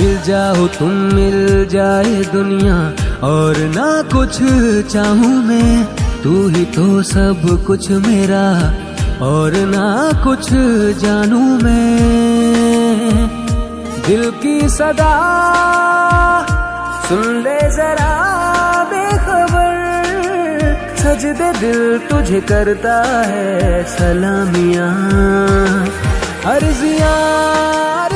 मिल जाओ तुम, मिल जाए दुनिया और ना कुछ चाहूं मैं, तू ही तो सब कुछ मेरा और ना कुछ जानू मैं। दिल की सदा सुन ले जरा बेखबर, सजदे दिल तुझे करता है सलामियां, अर्जियां